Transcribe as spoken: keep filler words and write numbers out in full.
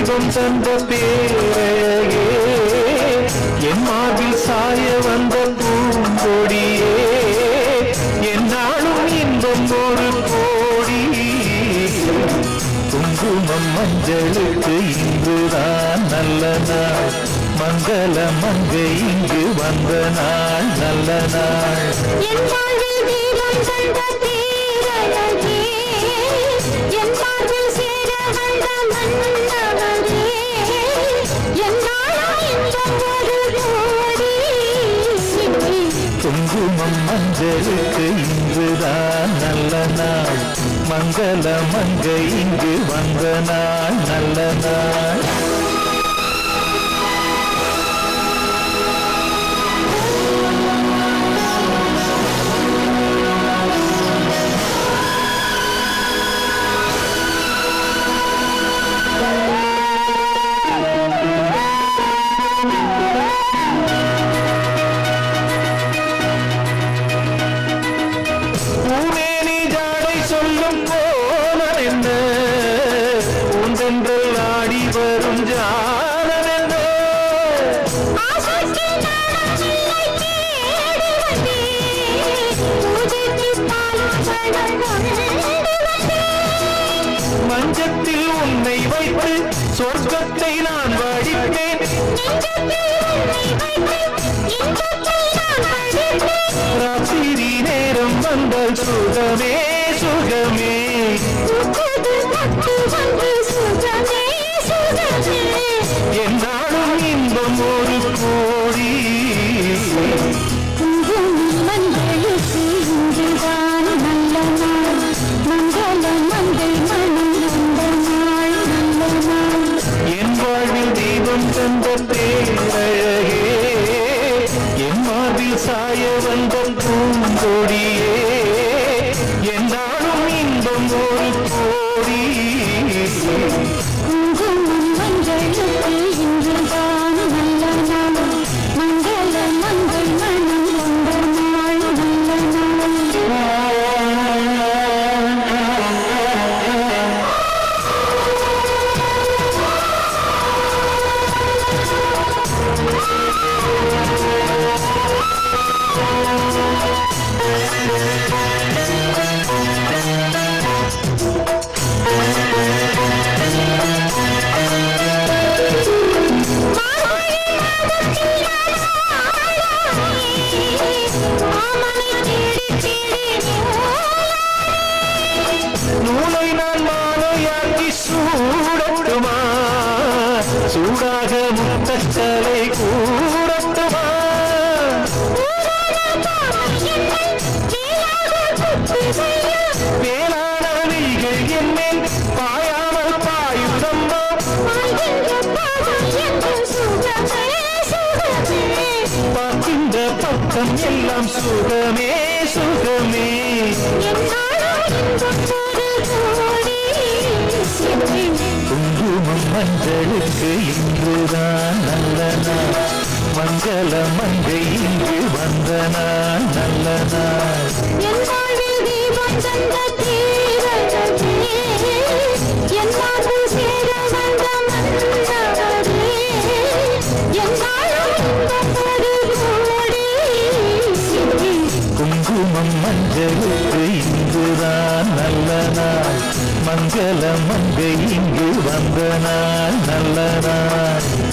தெய்வம் தந்த பேரழகே என் மார்பில் சாய வந்த பூங்கொடியே என்னாலும் இன்பம் ஒரு கோடி குங்குமம் மஞ்சளுக்கு இன்றுதான் நல்ல நாள் மங்கள மங்கை இங்கு வந்த நாள் நல்ல நாள் என் வாழ்வில் தெய்வம் தந்த பேரழகே என் வாழ்வில் சேர வந்த மன்னவரே என்னாலும் இன்பம் ஒரு கோடி குங்குமம் மஞ்சளுக்கு இன்றுதான் நல்ல நாள் மங்கள மங்கை இங்கு வந்த நாள் நல்ல நாள் மஞ்சத்தில் உன்னை வைத்து சொர்க்கத்தை நான் வடிப்பேன் ராத்திரி நேரம் வந்தால் சுகமே சுகமே என்னாலும் இன்பம் ஒரு கோடி மஞ்சளுக்கு இன்றுதான் நல்ல நாள் மங்கள மங்கை மனம் வந்த நாள் நல்ல நாள் என் வாழ்வில் தெய்வம் தந்த பேரழகே என் மார்பில் சாய வந்த பூங்கொடியே என்னாலும் இன்பம் ஒரு கோடி குங்குமம் மஞ்சளுக்கு இன்றுதான் நல்ல நாள் மங்கள மங்கை மனம் வந்த நாள் நல்ல நாள் நூலை நான் மாலையாக்கி சூடட்டுமா சூடாக முத்தச்சலை கூடட்டுமா வேளாணவிகள் என்னேன் பாயாமல் பாயுதம்பா பார்க்கின்ற பக்கம் எல்லாம் சுகமே சுகமே குங்குமம் மஞ்சளுக்கு இன்றுதான் நல்ல நாள் மங்கள மங்கை இங்கு வந்த நாள் நல்ல நாள் என் வாழ்வில் தெய்வம் தந்த பேரழகே என் வாழ்வில் சேர வந்த மன்னவரே என்னாலும் இன்பம் ஒரு கோடி குங்குமம் மஞ்சளுக்கு இன்றுதான் நல்ல நாள் மங்கள மங்கை இங்கு வந்த நாள் நல்ல நாள்